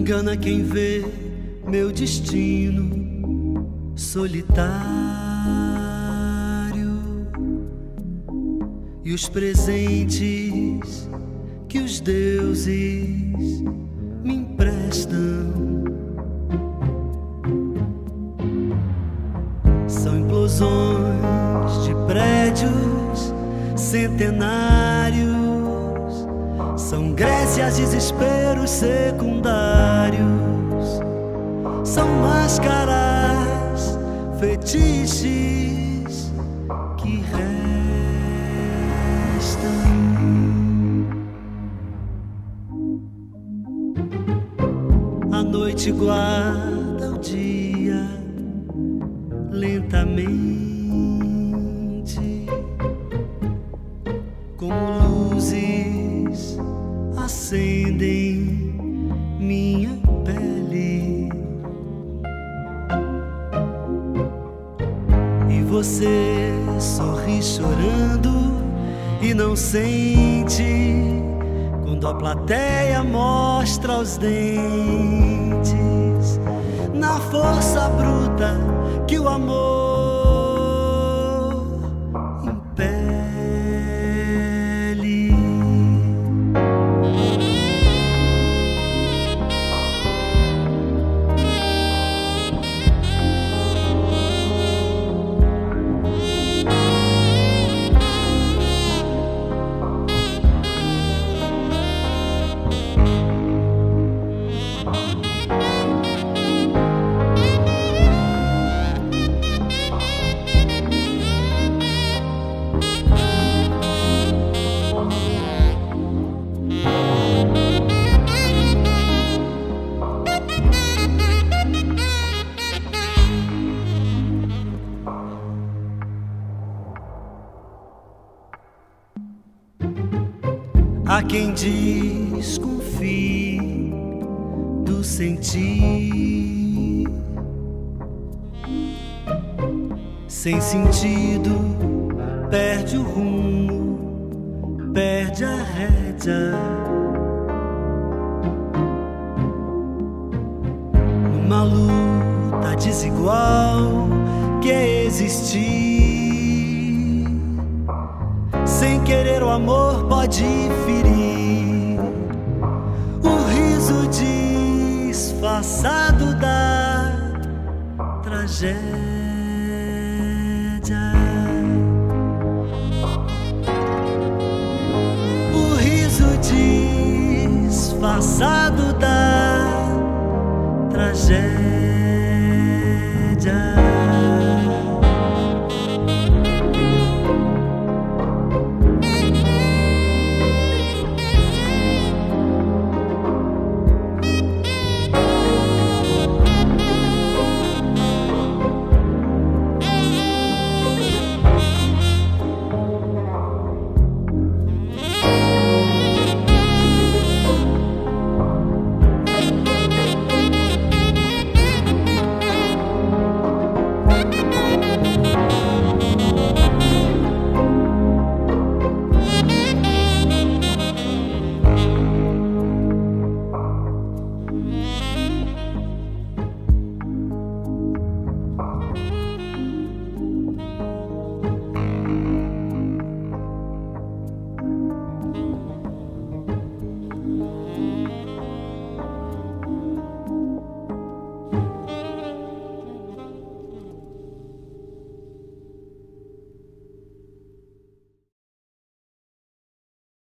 engana quem vê meu destino solitário e os presentes que os deuses me emprestam são implosões de prédios centenários, são Grécias, desesperos secundários, são máscaras, fetiches que restam. A noite guarda o dia lentamente, como luzes acendem minha pele, e você sorri chorando e não sente quando a plateia mostra os dentes na força bruta que o amor impele. Há quem desconfie do sentir, sem sentido perde o rumo, perde a rédea. Numa luta desigual que é existir, sem querer o amor pode ferir o riso disfarçado da tragédia. O riso disfarçado da tragédia.